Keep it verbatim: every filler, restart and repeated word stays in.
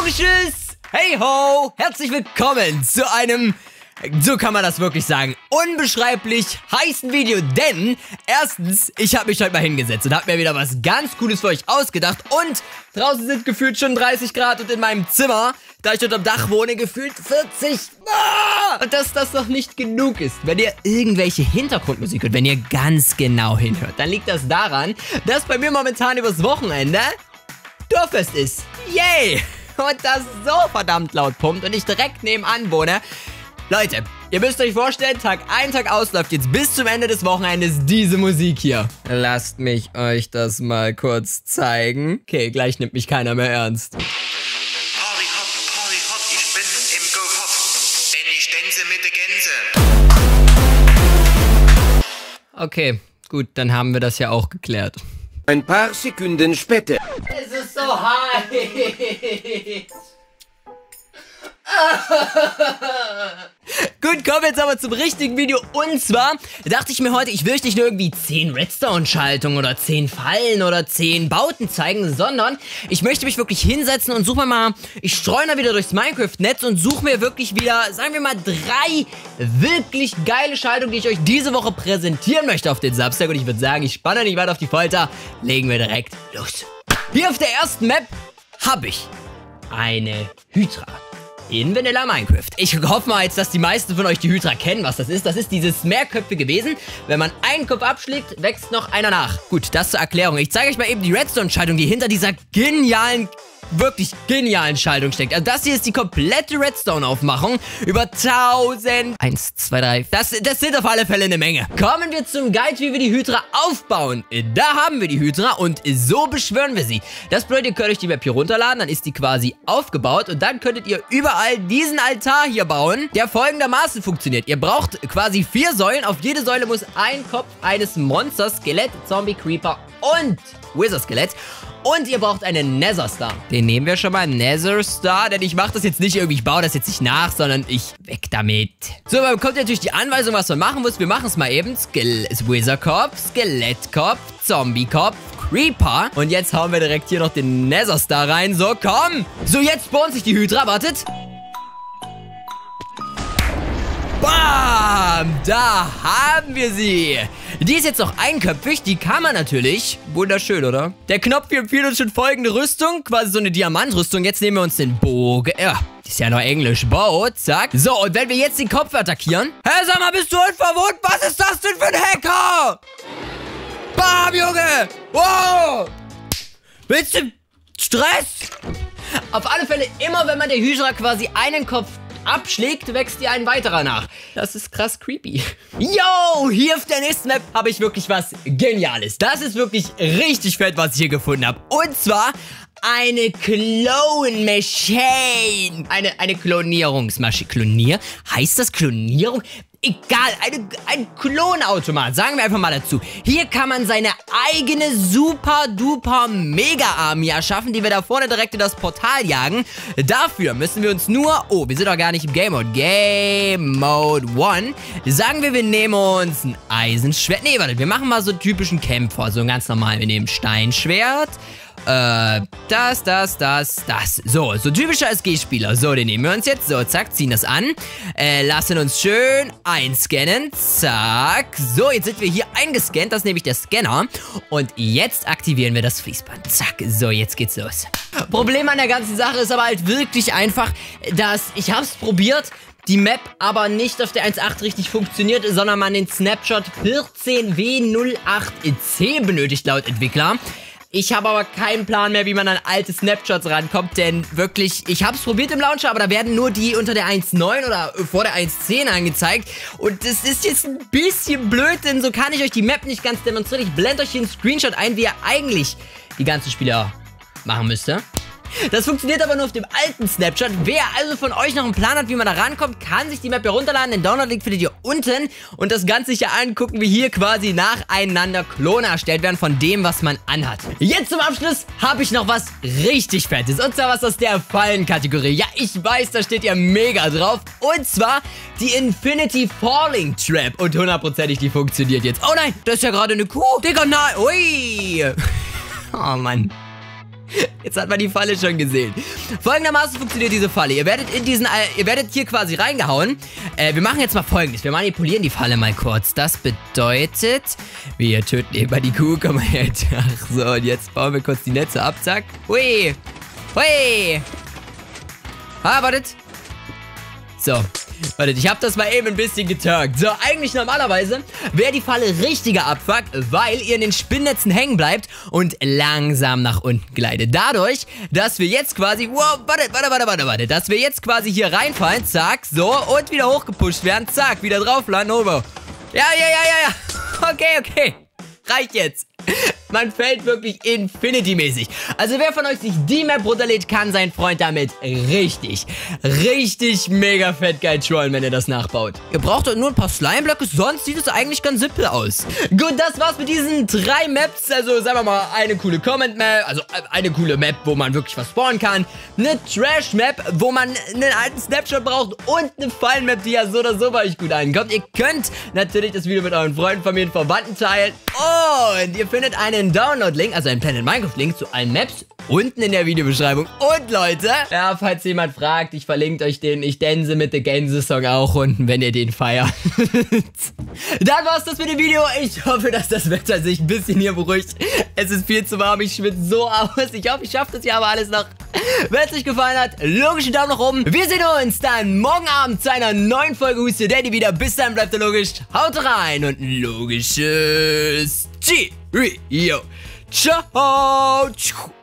Vogelschiss! Hey ho! Herzlich willkommen zu einem, so kann man das wirklich sagen, unbeschreiblich heißen Video, denn erstens, ich habe mich heute mal hingesetzt und habe mir wieder was ganz Cooles für euch ausgedacht und draußen sind gefühlt schon dreißig Grad und in meinem Zimmer, da ich dort am Dach wohne, gefühlt vierzig. Ah! Und dass das noch nicht genug ist, wenn ihr irgendwelche Hintergrundmusik hört, wenn ihr ganz genau hinhört, dann liegt das daran, dass bei mir momentan übers Wochenende Dorffest ist. Yay! Und das so verdammt laut pumpt und ich direkt nebenan wohne. Leute, ihr müsst euch vorstellen, Tag ein, Tag aus läuft jetzt bis zum Ende des Wochenendes diese Musik hier. Lasst mich euch das mal kurz zeigen. Okay, gleich nimmt mich keiner mehr ernst. Party hop, Party hop, ich bin im Go-Hop, denn ich tänze mit der Gänse. Okay, gut, dann haben wir das ja auch geklärt. Ein paar Sekunden später. Es ist so heiß. Gut, kommen wir jetzt aber zum richtigen Video. Und zwar dachte ich mir heute, ich will euch nicht nur irgendwie zehn Redstone-Schaltungen oder zehn Fallen oder zehn Bauten zeigen, sondern ich möchte mich wirklich hinsetzen und suche mir mal, ich streue da wieder durchs Minecraft-Netz und suche mir wirklich wieder, sagen wir mal, drei wirklich geile Schaltungen, die ich euch diese Woche präsentieren möchte auf den Samstag. Und ich würde sagen, ich spanne nicht weiter auf die Folter, legen wir direkt los. Hier auf der ersten Map habe ich eine Hydra. In Vanilla Minecraft. Ich hoffe mal jetzt, dass die meisten von euch die Hydra kennen, was das ist. Das ist dieses Mehrköpfige Wesen. Wenn man einen Kopf abschlägt, wächst noch einer nach. Gut, das zur Erklärung. Ich zeige euch mal eben die Redstone-Schaltung, die hinter dieser genialen, wirklich genialen Schaltung steckt. Also das hier ist die komplette Redstone-Aufmachung. Über tausend... Eins, zwei, drei... Das, das sind auf alle Fälle eine Menge. Kommen wir zum Guide, wie wir die Hydra aufbauen. Da haben wir die Hydra und so beschwören wir sie. Das bedeutet, ihr könnt euch die Map hier runterladen, dann ist die quasi aufgebaut und dann könntet ihr überall diesen Altar hier bauen, der folgendermaßen funktioniert. Ihr braucht quasi vier Säulen. Auf jede Säule muss ein Kopf eines Monsters, Skelett, Zombie, Creeper und Wither-Skelett. Und ihr braucht einen Nether Star. Den nehmen wir schon mal, Nether Star, denn ich mache das jetzt nicht irgendwie, ich baue das jetzt nicht nach, sondern ich weg damit. So, dann bekommt ihr natürlich die Anweisung, was man machen muss. Wir machen es mal eben. Wither-Kopf, Skelettkopf, Zombie-Kopf, Creeper. Und jetzt hauen wir direkt hier noch den Nether Star rein. So, komm. So, jetzt spawnt sich die Hydra. Wartet. Bam! Da haben wir sie. Die ist jetzt noch einköpfig, die kann man natürlich. Wunderschön, oder? Der Knopf hier empfiehlt uns schon folgende Rüstung, quasi so eine Diamantrüstung. Jetzt nehmen wir uns den Bogen. Ja, ist ja noch Englisch. Bow, zack. So, und wenn wir jetzt den Kopf attackieren. Hä, sag mal, bist du unverwundet? Was ist das denn für ein Hacker? Bam, Junge! Wow! Willst du Stress? Auf alle Fälle, immer wenn man der Hydra quasi einen Kopf abschlägt, wächst dir ein weiterer nach. Das ist krass creepy. Yo, hier auf der nächsten Map habe ich wirklich was Geniales. Das ist wirklich richtig fett, was ich hier gefunden habe. Und zwar eine Clone Machine. Eine, eine Klonierungsmaschine. Klonier? Heißt das Klonierung? Egal, eine, ein Klonautomat, sagen wir einfach mal dazu. Hier kann man seine eigene super duper Mega Army erschaffen, die wir da vorne direkt in das Portal jagen. Dafür müssen wir uns nur, oh, wir sind doch gar nicht im Game Mode. Game Mode eins. Sagen wir, wir nehmen uns ein Eisenschwert. Nee, warte, wir machen mal so einen typischen Kämpfer, so ganz normal. Wir nehmen Steinschwert. Äh, das, das, das, das. So, so typischer S G-Spieler. So, den nehmen wir uns jetzt. So, zack, ziehen das an. Äh, lassen uns schön einscannen. Zack. So, jetzt sind wir hier eingescannt. Das ist nämlich der Scanner. Und jetzt aktivieren wir das Fließband. Zack. So, jetzt geht's los. Problem an der ganzen Sache ist aber halt wirklich einfach, dass ich hab's probiert, die Map aber nicht auf der eins Punkt acht richtig funktioniert, sondern man den Snapshot vierzehn W null acht C benötigt laut Entwickler. Ich habe aber keinen Plan mehr, wie man an alte Snapshots rankommt, denn wirklich, ich habe es probiert im Launcher, aber da werden nur die unter der eins Punkt neun oder vor der eins Punkt zehn angezeigt. Und das ist jetzt ein bisschen blöd, denn so kann ich euch die Map nicht ganz demonstrieren. Ich blende euch hier einen Screenshot ein, wie ihr eigentlich die ganzen Spieler machen müsste. Das funktioniert aber nur auf dem alten Snapshot. Wer also von euch noch einen Plan hat, wie man da rankommt, kann sich die Map herunterladen. Den Download-Link findet ihr unten. Und das Ganze sich ja angucken, wie hier quasi nacheinander Klone erstellt werden von dem, was man anhat. Jetzt zum Abschluss habe ich noch was richtig Fettes. Und zwar was aus der Fallenkategorie. Ja, ich weiß, da steht ja mega drauf. Und zwar die Infinity Falling Trap. Und hundertprozentig die funktioniert jetzt. Oh nein, das ist ja gerade eine Kuh. Digga, nein. Ui. Oh Mann. Jetzt hat man die Falle schon gesehen. Folgendermaßen funktioniert diese Falle. Ihr werdet in diesen, äh, ihr werdet hier quasi reingehauen. Äh, wir machen jetzt mal Folgendes. Wir manipulieren die Falle mal kurz. Das bedeutet, wir töten eben mal die Kuh. Komm mal jetzt. Ach so, und jetzt bauen wir kurz die Netze ab. Zack. Hui. Hui. Ah, wartet. So. Wartet, ich habe das mal eben ein bisschen geturkt. So, eigentlich normalerweise wäre die Falle richtiger Abfuck, weil ihr in den Spinnnetzen hängen bleibt und langsam nach unten gleitet. Dadurch, dass wir jetzt quasi, wow, wartet, warte, warte, warte, warte, dass wir jetzt quasi hier reinfallen, zack, so, und wieder hochgepusht werden, zack, wieder drauf landen, over. Ja, ja, ja, ja, ja. Okay, okay. Reicht jetzt. Man fällt wirklich Infinity-mäßig. Also wer von euch sich die Map runterlädt, kann sein Freund damit richtig, richtig mega fett geil trollen, wenn er das nachbaut. Ihr braucht nur ein paar Slime-Blöcke, sonst sieht es eigentlich ganz simpel aus. Gut, das war's mit diesen drei Maps. Also sagen wir mal, eine coole Comment-Map, also eine coole Map, wo man wirklich was spawnen kann. Eine Trash-Map, wo man einen alten Snapshot braucht und eine Fallen-Map, die ja so oder so bei euch gut ankommt. Ihr könnt natürlich das Video mit euren Freunden, Familien, Verwandten teilen und ihr findet einen Download-Link, also einen Planet Minecraft-Link zu allen Maps unten in der Videobeschreibung. Und Leute, ja, falls jemand fragt, ich verlinke euch den Ich Dänse mit der Gänse-Song auch unten, wenn ihr den feiert. Dann war's das mit dem Video. Ich hoffe, dass das Wetter sich ein bisschen hier beruhigt. Es ist viel zu warm, ich schwitze so aus. Ich hoffe, ich schaffe das hier aber alles noch. Wenn es euch gefallen hat, logischen Daumen nach oben. Wir sehen uns dann morgen Abend zu einer neuen Folge Who's Your Daddy wieder. Bis dann, bleibt ihr logisch. Haut rein und ein logisches Cheerio. Ciao.